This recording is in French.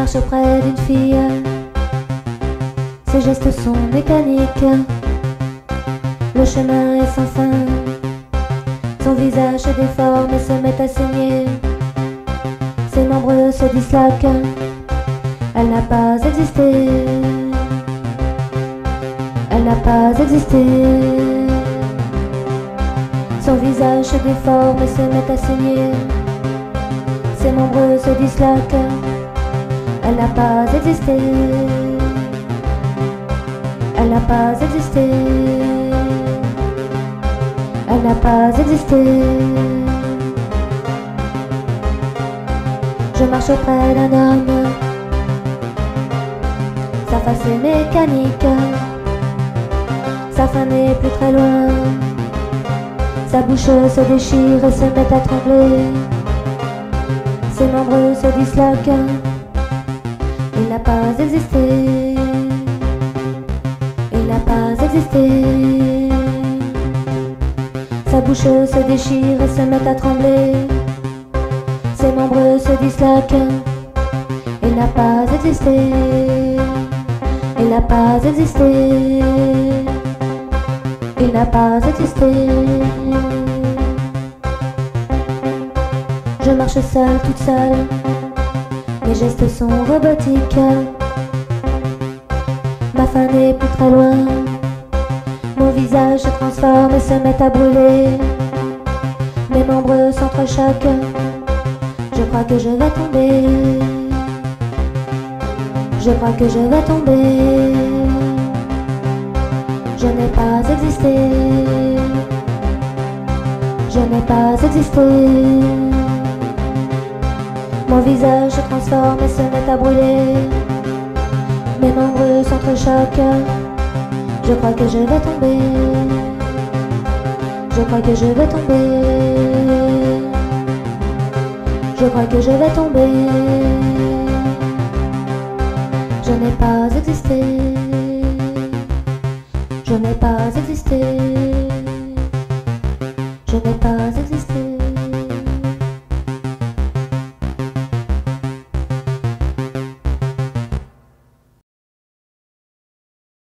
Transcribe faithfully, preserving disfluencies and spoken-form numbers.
marche auprès d'une fille, ses gestes sont mécaniques, le chemin est sans fin, son visage se déforme et se met à saigner, ses membres se disloquent, elle n'a pas existé, elle n'a pas existé. Son visage se déforme et se met à saigner, ses membres se disloquent, elle n'a pas existé, elle n'a pas existé, elle n'a pas existé. Je marche auprès d'un homme, sa face est mécanique, sa fin n'est plus très loin, sa bouche se déchire et se met à trembler, ses membres se disloquent, il n'a pas existé, il n'a pas existé. Sa bouche se déchire et se met à trembler, ses membres se disloquent, il n'a pas existé, il n'a pas existé, il n'a pas existé. Je marche seule, toute seule, mes gestes sont robotiques, ma fin n'est plus très loin, mon visage se transforme et se met à brûler, mes membres s'entrechoquent, je crois que je vais tomber, je crois que je vais tomber, je n'ai pas existé, je n'ai pas existé. Mon visage se transforme et se met à brûler, mes membres s'entrechoquent, je crois que je vais tomber, je crois que je vais tomber, je crois que je vais tomber, je n'ai pas existé, je n'ai pas existé.